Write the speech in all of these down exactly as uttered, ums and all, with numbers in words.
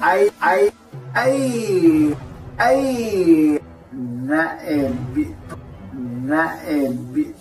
ay, ay, ay, ay, na envi, na envi.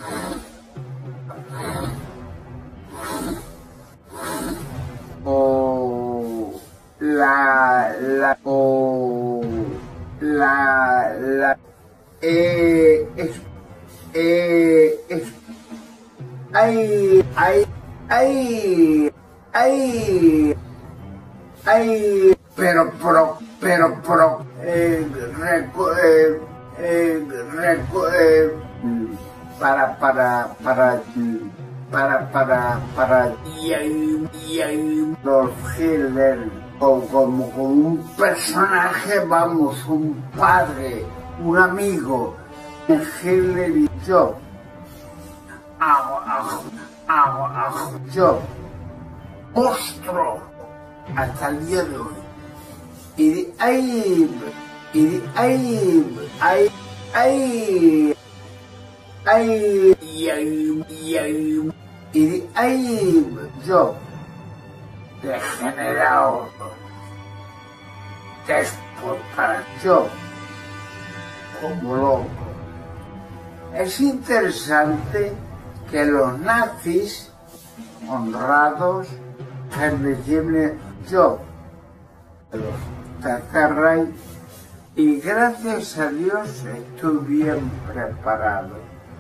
Oh, la, la, oh, la, la, eh, es, eh, es, ay, ay, ay, ay, ay, pero, pero, pero, pero, eh, reco, eh, eh, reco, eh, para, para, para, para, para, para, y ahí, y ahí, los Hitler, o como con un personaje, vamos, un padre, un amigo, Hitler y yo, ajo, ajo, ajo, ajo, yo, monstruo, hasta el día de hoy. Y de ahí, y de ahí, ahí, ahí, ahí, y ahí, y ahí, y de ahí, yo, degenerado, déspota, yo, como loco. Es interesante que los nazis, honrados, que me lleven yo, los Tercer Reich, y gracias a Dios estoy bien preparado.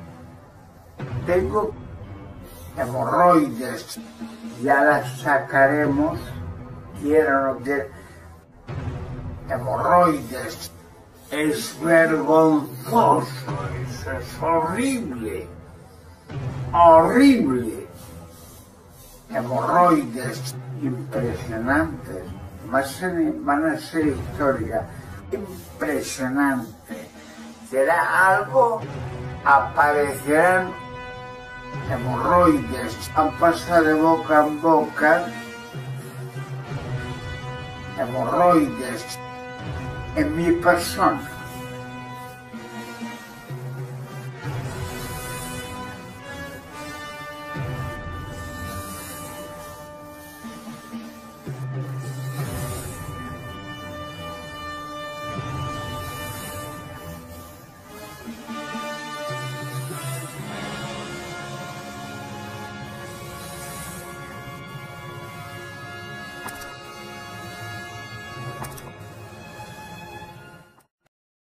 Tengo hemorroides, ya las sacaremos, quiero o no quiero. Hemorroides, es vergonzoso, eso es horrible, horrible. Hemorroides impresionantes, van a ser históricas, impresionante. Será algo, aparecerán hemorroides, han pasado de boca en boca, hemorroides en mi persona.